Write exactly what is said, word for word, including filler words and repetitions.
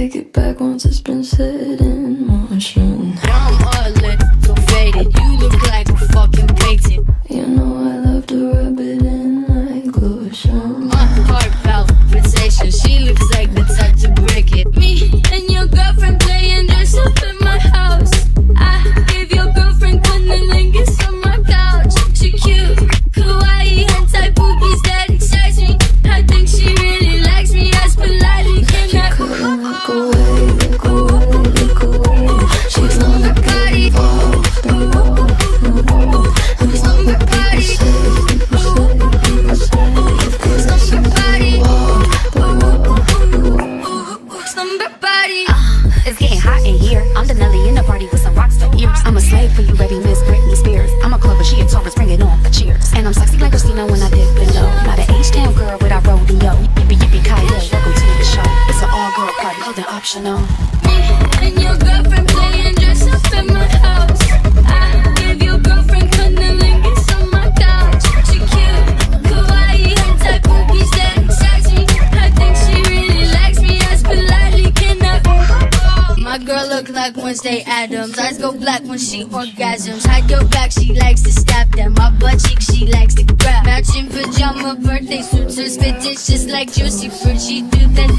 take it back once it's been set in motion. Now I'm all lit, so faded. You look like a fucking painting. You know I love to rub it in like lotion. My heart palpitation, she looks like the type to break it. Me and your girlfriend playing dress up in my house. I gave your girlfriend cunnilingus on my couch. She cute, kawaii, hentai boobies that excites me. I think she really likes me as politely. Can I look away, look away, look away. She's on the body, involved, involved, involved. And it's not what people say, people say, people say. It's not somebody, it's somebody. Uh, it's getting hot in here. I'm the Nelly in the party with some rocks for ears. I'm a slave for you, baby, Miss Britney Spears. I'm a clubber, she a Taurus, bring it on for cheers. And I'm sexy like Christina when I dip below. Not an H-Town girl without rodeo. Yippee yippee ki welcome to the show. It's an all-girl party, holding optional. Me and your girlfriend playing dress up in my house. I gave your girlfriend cunnilingus on my couch. She cute, kawaii, hentai boobies that excites me. I think she really likes me as politely. Can I? My girl look like Wednesday Addams. Eyes go black when she orgasms. Hide your back, she likes to stab them. My butt cheek, she likes to grab. Matching pajama birthday suits, her spit is just like juicy fruit. She do that